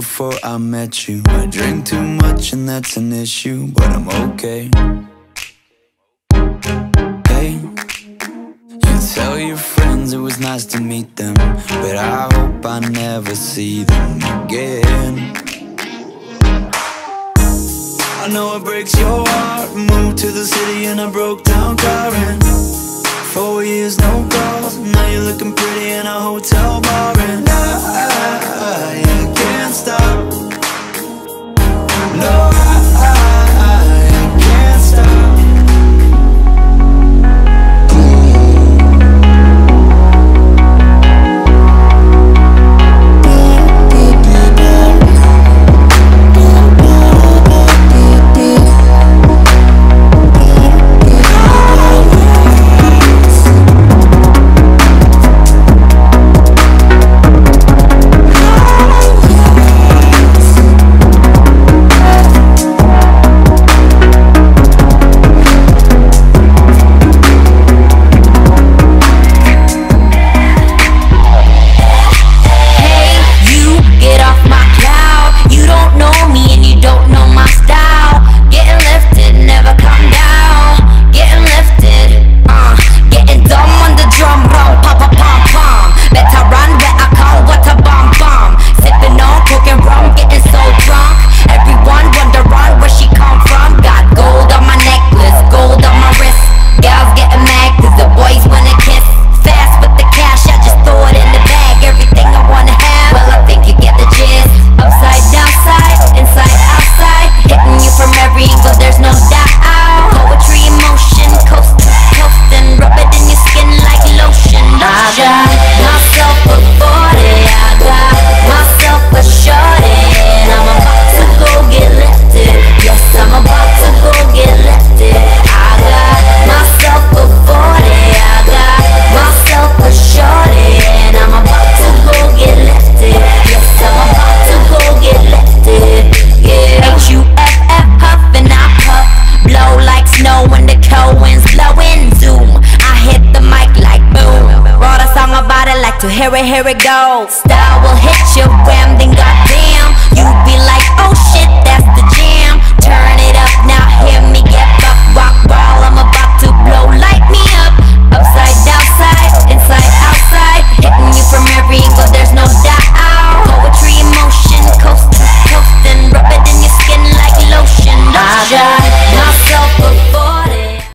before I met you. I drink too much and that's an issue, but I'm okay. Hey, you tell your friends it was nice to meet them, but I hope I never see them again. I know it breaks your heart. Moved to the city in a broke down car, and 4 years no calls. Now you're looking pretty in a hotel bar, and I can't stop